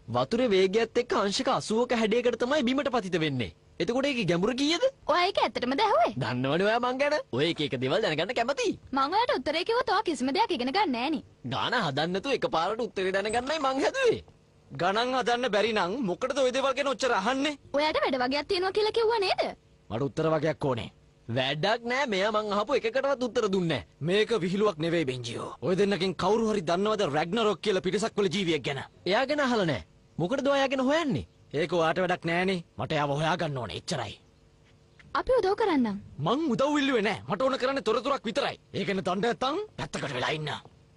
වතුරේ වේගයත් එක්ක අංශක 80ක හැඩයකට තමයි බිමට පතිත වෙන්නේ. එතකොට ඒකේ ගැඹුර කීයද? ඔයා ඒක ඇත්තටම දැහුවේ? දන්නවනේ ඔයා මං ගැන. ඔය එක එක දේවල් දැනගන්න කැමතියි. මං ඔයාලට උත්තරේ කිව්වොත් ඔයා කිසිම දෙයක් ඉගෙන ගන්න නෑනේ. ගාන හදන්න නැතුව එකපාරට උත්තරේ දැනගන්නයි මං හැදුවේ. ගණන් හදන්න බැරි නම් මොකටද ওই දේවල් ගැන ඔච්චර අහන්නේ? ඔයාට වැඩ වගේක් තියෙනවා කියලා කිව්වා නේද? මට උත්තර වගේක් ඕනේ. වැඩක් නෑ මෙයා මං අහපු එකකටවත් උත්තර දුන්නේ නෑ. මේක විහිළුවක් නෙවෙයි බෙන්ජියෝ. ඔය දෙන්නකින් කවුරු හරි දන්නවද රැග්නරොක් කියලා පිටසක් වල ජීවියෙක් ගැන? එයා ගැන අහලා නෑ. මොකටද ඔයා ගැන හොයන්නේ? ඒක ඔයාට වැඩක් නෑනේ. මට යාව හොයාගන්න ඕනේ එච්චරයි. අපි උදව් කරන්නම්. මං උදව් ඉල්ලුවේ නෑ. මට ඕන කරන්නේ තොරතුරක් විතරයි. ඒකනේ දණ්ඩ නැත්තම් පැත්තකට වෙලා ඉන්න.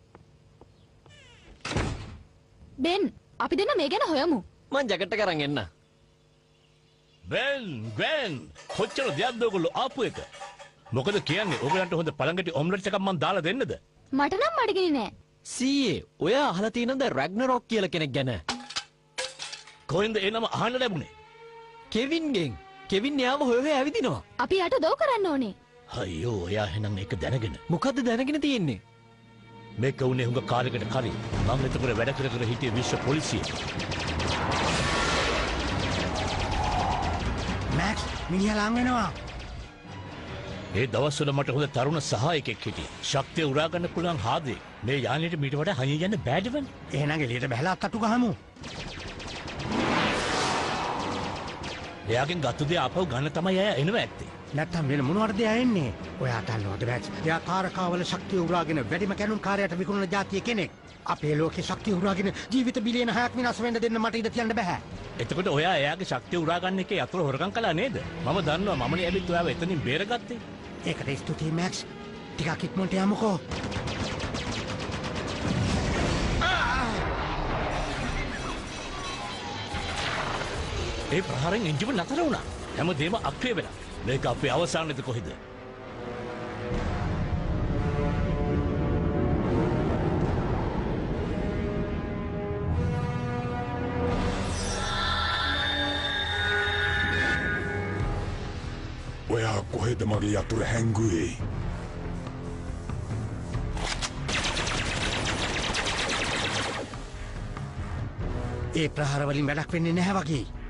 බෙන් අපි දෙන්න මේ ගැන හොයමු. මං ජැකට් එක අරන් එන්න. ග්‍රෑන් කොච්චර දෙයක්ද ඔයගොල්ලෝ ආපු එක? මොකද කියන්නේ? ඔයගලන්ට හොඳ පළඟටි ඔම්ලට් එකක් මං දාලා දෙන්නද? මට නම් මඩගිනි නෑ. සීයේ ඔයා අහලා තියෙනවද රැග්නරොක් කියලා කෙනෙක් ගැන? කොහෙන්ද ඒ නම අහන්න ලැබුණේ? කෙවින්ගෙන්. කෙවින් යාම හොය හොය ඇවිදිනවා. අපි යට උදව් කරන්න ඕනේ. අයියෝ එයා එහෙනම් ඒක දැනගෙන. මොකද්ද දැනගෙන තියෙන්නේ? මේක උනේ හුඟ කාලයකට කලින්. මම එතකොට වැඩ කර කර හිටියේ විශ්ව පොලිසියේ. මැක්ස් මිනිහා ලං වෙනවා. ඒ දවස්වල මට හොඳ තරුණ සහායකෙක් හිටියේ. ශක්තිය උරා ගන්න පුළුවන් හාදේ. මේ යානෙට මීට වඩා හයිය යන්න බෑඩවනේ. එහෙනම් එළියට බහලා අත්තටු ගහමු. එයාගෙන් ගත්ත දේ ආපහු ගන්න තමයි අය එනවා ඇත්තේ. නැත්තම් වෙන මොනවටද එයා එන්නේ? ඔයා දන්නවද මැක්ස්? එයා කාරකාවල ශක්තිය උරාගෙන වැඩිම කැණුම් කාර්යයට විකුණන જાතිය කෙනෙක්. අපේ ලෝකේ ශක්තිය උරාගෙන ජීවිත බිලියන 6ක් විනාශ වෙන්න දෙන්න මට ඉඩ තියන්න බෑ. එතකොට ඔයා එයාගේ ශක්තිය උරා ගන්න එකේ අතුල හොරකම් කළා නේද? මම දන්නවා මමනේ ඇවිත් ඔයාව එතනින් බේරගත්තේ. ඒකට ස්තුතියි මැක්ස්. ටිකක් ඉක්මනට යමුකෝ. ඒ ප්‍රහාරෙන් එන්ජිම නතර වුණා. හැමදේම අක්‍රිය වෙලා. මේක අපේ අවසානයේද කොහෙද? ඔයා කොහෙද මගේ යතුර හැංගුවේ? ඒ ප්‍රහාර වලින් වැඩක් වෙන්නේ නැහැ වගේ.